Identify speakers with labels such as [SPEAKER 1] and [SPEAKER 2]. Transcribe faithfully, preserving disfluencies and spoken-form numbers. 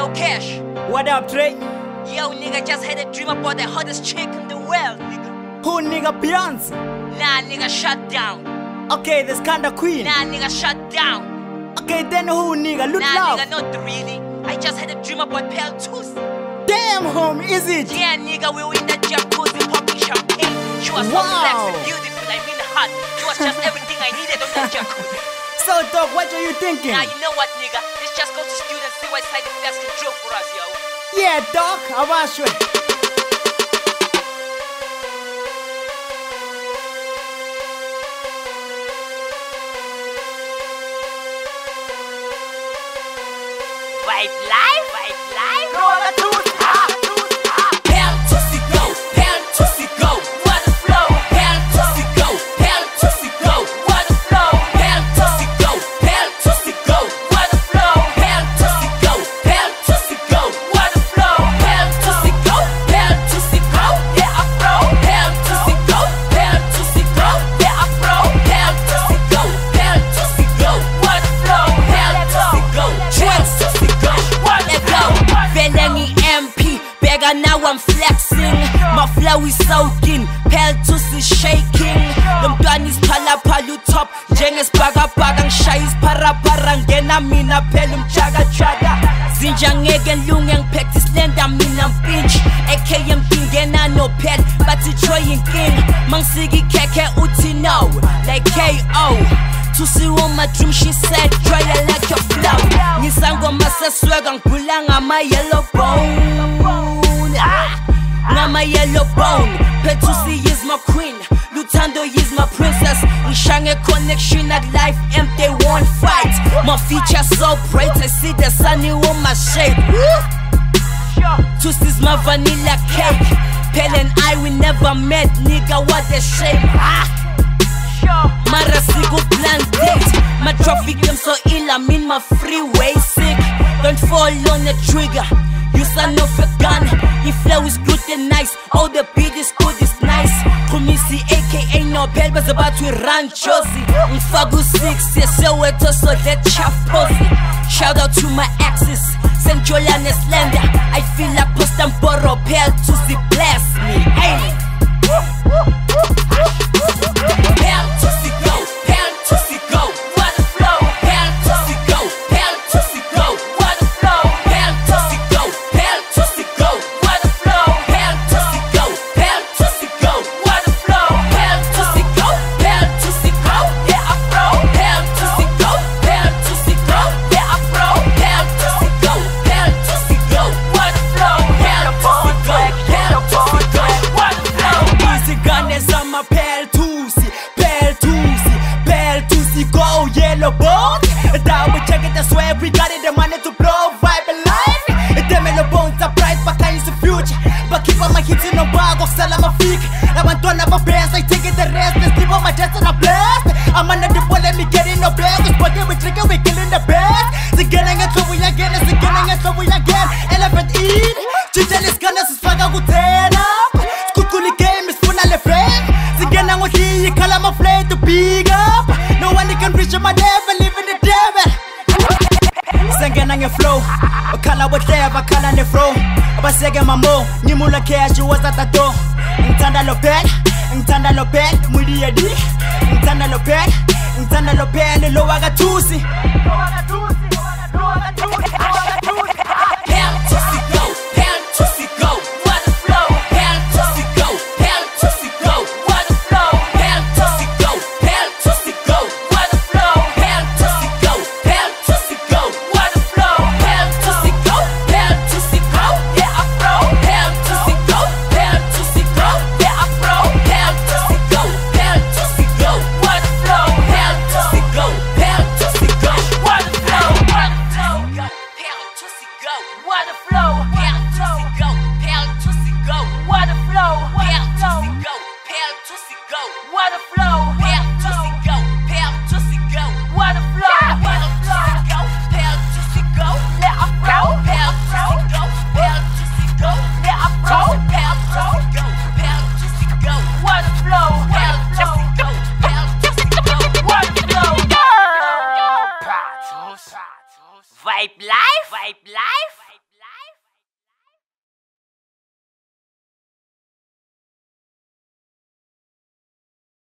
[SPEAKER 1] Yo, Cash.
[SPEAKER 2] What up, Trey?
[SPEAKER 1] Yo, nigga, just had a dream about the hottest chick in the world, nigga.
[SPEAKER 2] Who, nigga? Beyonce?
[SPEAKER 1] Nah, nigga, shut down.
[SPEAKER 2] Okay, this kinda queen.
[SPEAKER 1] Nah, nigga, shut down.
[SPEAKER 2] Okay, then who, nigga? Look
[SPEAKER 1] Nah,
[SPEAKER 2] love.
[SPEAKER 1] nigga, not really. I just had a dream about Pearl Thusi.
[SPEAKER 2] Damn, home, is it?
[SPEAKER 1] Yeah, nigga, we were in that jacuzzi popping champagne. She was
[SPEAKER 2] Wow.
[SPEAKER 1] so sexy, beautiful, I mean hot. She was just everything I needed on that jacuzzi.
[SPEAKER 2] So, dog, what are you thinking?
[SPEAKER 1] Now, you know what, nigga? Let's just go to students, see what side effects can draw for us, yo.
[SPEAKER 2] Yeah, dog, I want you.
[SPEAKER 1] Vibe life, vibe life.
[SPEAKER 2] Go on, let's do it.
[SPEAKER 1] Pearl Thusi go, Pearl Thusi go, what a flow. Pearl Thusi go, Pearl Thusi go, what a flow. Pearl Thusi go, Pearl Thusi go, what a flow. Pearl Thusi go, Pearl Thusi go, what a flow. Pearl Thusi go, Pearl Thusi go, yeah I flow. Pearl Thusi go, Pearl Thusi go, yeah I flow. Pearl Thusi go, Pearl Thusi go, what a flow. Pearl Thusi go, Pearl Thusi go, what a flow. Feeling M P, bigger now I'm flexing. My flow is soaking, Pearl Thusi shaking. Lomntwana isiphala phala top, njengesibhakabhaka ngishaya isipharaphara ngena mina phela umjaka jaka. Zinja ngeke ngilunge ngiphethe isilenda mina mpintshi. A K M ngingena no pet, bathi Troy inkinga. Mangisika ikhekhe uthi no, like K O. Thusi on my dream, she said, try I like your flow. Ngisangoma seswega ngibhula ngama yellow bone. Ah, ngama yellow bone. Pearl Thusi is my queen, Luthando is my princess. Ngishange connection at life and they won't fight. My features so bright, I see the sunny on my shape. Thusi's my vanilla cake. Pearl and I we never met, nigga, what a shame. Ah, Mara sigo blind date. My traffic game so ill, I'm in my freeway sick. Don't fall on the trigger, you son of a gun. Your flow is good and nice, all the beat is good, is nice. Kumisi A K A no bell was about to run Josie. Mfagu six, yes, so it so that chaff pussy. Shout out to my exes, Saint Jolan is Slender. I feel like post and borrow, Pearl Thusi bless me. Hey. Pearl Thusi go, Pearl Thusi go, what a flow. Pearl Thusi go, Pearl Thusi go, what a flow. Pearl Thusi go, Pearl Thusi go, what a flow. Pearl Thusi go, Pearl Thusi go, what a flow. Pearl Thusi go, Pearl Thusi go, yeah I flow. Pearl Thusi go, Pearl Thusi go, yeah I flow. Pearl Thusi go, Pearl Thusi go, what a flow. Pearl Thusi go, Pearl Thusi go, what a flow.
[SPEAKER 2] Easy gun is on my Pearl Thusi, Pearl Thusi, Pearl Thusi go yellow bone. Now we check it, I swear we got it, the money to blow, vibe alive. Them yellow bones are bright, but I use the future. But keep on my hits in no bag of sell my feet. I want to have a best, I take it the rest. Let's leave on my chest and I blast. I'm under the ball, let me get in no bag. Cause bucket we trigger, we killing the best. The getting it, so we again, it's the getting it, so we again. Elephant eat, Chichel is gonna swag out with up. Skukuli game is full of the friend. The getting with you, call my flame to big up. No one can reach my level, live in the devil. Singing your flow, a color whatever, color the flow. But second my mo, Nimula cash, you was at the door. Ntanda Lopel, Ntanda Lopel, Mudiadi, Ntanda Lopel, Ntanda Lopel, Loaga Thusi.
[SPEAKER 1] Pearl Thusi go, Pearl Thusi go, what a flow. Pearl Thusi go, Pearl Thusi go, what a flow. Pearl Thusi go, Pearl Thusi go, what a flow. Pearl Thusi go, Pearl Thusi go, what a flow. Pearl Thusi go, Pearl Thusi go, yeah I flow. Pearl Thusi go, Pearl Thusi go, yeah I flow. Pearl Thusi go, Pearl Thusi go, what a flow. Pearl Thusi go, Pearl Thusi go, what a flow. Pearl Thusi go, what a flow. Pearl Thusi go, Pearl Thusi go, what a flow. Pearl Thusi go, Pearl Thusi go, what a flow. Pearl Thusi go, Pearl Thusi go, what a flow. Pearl Thusi go, Pearl Thusi go, let a flow. Pearl Thusi go, Pearl Thusi go, let a flow. Pearl Thusi go, Pearl Thusi go, what a flow. Pearl Thusi go, Pearl Thusi go, what a flow. Vibe life, vibe life.